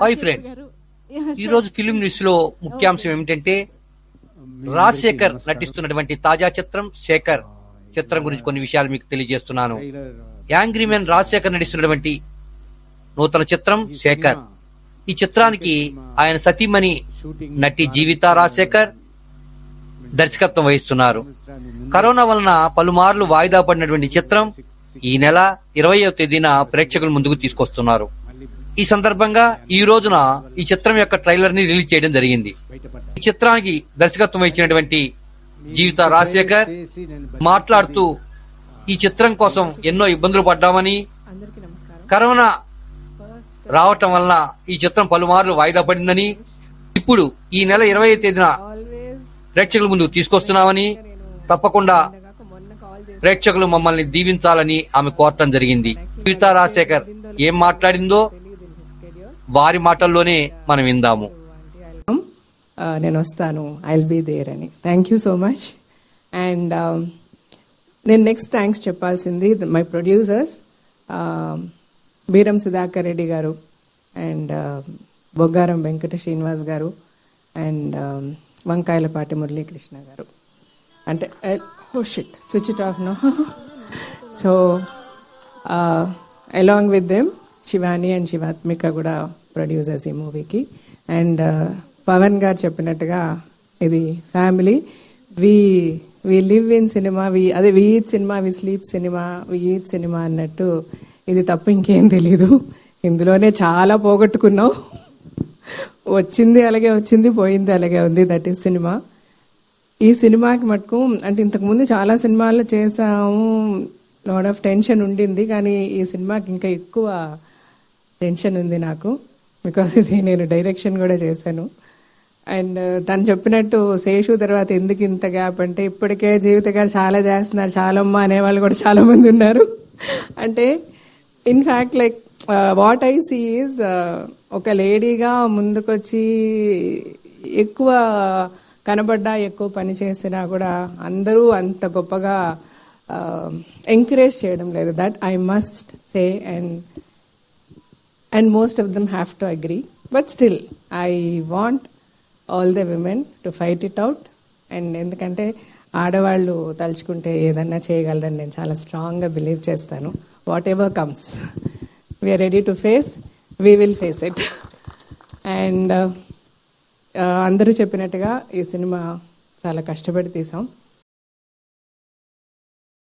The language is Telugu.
హాయ్ ఫ్రెండ్స్, ఈ రోజు ఫిలిం న్యూస్ లో ముఖ్యాంశం ఏమిటంటే రాజశేఖర్ నటిస్తున్నటువంటి తాజా చిత్రం శేఖర్ చిత్రం గురించి కొన్ని విషయాలు మీకు తెలియజేస్తున్నాను. యాంగ్రీ మ్యాన్ రాజశేఖర్ నటిస్తున్నటువంటి నూతన చిత్రం శేఖర్. ఈ చిత్రానికి ఆయన సతీమణి నటి జీవిత రాజశేఖర్ దర్శకత్వం వహిస్తున్నారు. కరోనా వలన పలుమార్లు వాయిదా పడినటువంటి చిత్రం ఈ నెల 20వ తేదీన ప్రేక్షకుల ముందుకు తీసుకొస్తున్నారు. ఈ సందర్భంగా ఈ రోజున ఈ చిత్రం యొక్క ట్రైలర్ ని రిలీజ్ చేయడం జరిగింది. ఈ చిత్రానికి దర్శకత్వం వహించినటువంటి జీవిత రాజశేఖర్ మాట్లాడుతూ ఈ చిత్రం కోసం ఎన్నో ఇబ్బందులు పడ్డామని, కరోనా రావటం వలన ఈ చిత్రం పలుమార్లు వాయిదా పడిందని, ఇప్పుడు ఈ నెల 20వ తేదీన ప్రేక్షకుల ముందుకు తీసుకొస్తున్నామని, తప్పకుండా ప్రేక్షకులు మమ్మల్ని దీవించాలని ఆమె కోరటం జరిగింది. జీవిత రాజశేఖర్ ఏం మాట్లాడిందో వారి మాటల్లోనే మనం విందాము. నేను వస్తాను, ఐల్ బీ దేర్ అని. Thank you so much. And నేను నెక్స్ట్ థ్యాంక్స్ చెప్పాల్సింది my producers Beeram Sudhakar Reddy garu and Boggaram Venkata Srinivas గారు అండ్ వంకాయలపాటి మురళీకృష్ణ గారు. అంటే switch it off no. So along with them Shivani and Shivathmika కూడా ప్రొడ్యూసర్స్ ఈ మూవీకి. అండ్ పవన్ గారు చెప్పినట్టుగా ఇది family. We live in cinema, we eat cinema, we sleep cinema, we eat cinema అన్నట్టు ఇది తప్ప ఇంకేం తెలీదు. ఇందులోనే చాలా పోగొట్టుకున్నాం. వచ్చింది అలాగే వచ్చింది, పోయింది అలాగే ఉంది. That is cinema. ఈ సినిమాకి మటుకు అంటే ఇంతకుముందు చాలా సినిమాలు చేసాము, లాట్ ఆఫ్ టెన్షన్ ఉండింది. కానీ ఈ సినిమాకి ఇంకా ఎక్కువ టెన్షన్ ఉంది నాకు, బికాస్ ఇది నేను డైరెక్షన్ కూడా చేశాను. అండ్ తను చెప్పినట్టు శేషు తర్వాత ఎందుకు ఇంత గ్యాప్ అంటే, ఇప్పటికే జీవిత గారు చాలా చేస్తున్నారు, చాలమ్మ అనేవాళ్ళు కూడా చాలా మంది ఉన్నారు. అంటే in fact like what I see is ఒక లేడీగా ముందుకొచ్చి ఎక్కువ కనబడ్డా, ఎక్కువ పని చేసినా కూడా అందరూ అంత గొప్పగా ఎంకరేజ్ చేయడం లేదు. That I must say. And most of them have to agree. But still, I want all the women to fight it out. And ఎందుకంటే ఆడవాళ్ళు తలుచుకుంటే ఏదన్నా చేయగలరని నేను చాలా స్ట్రాంగ్గా బిలీవ్ చేస్తాను. What comes, we are ready to face, we will face it. And అందరూ చెప్పినట్టుగా ఈ సినిమా చాలా కష్టపడి తీసాం.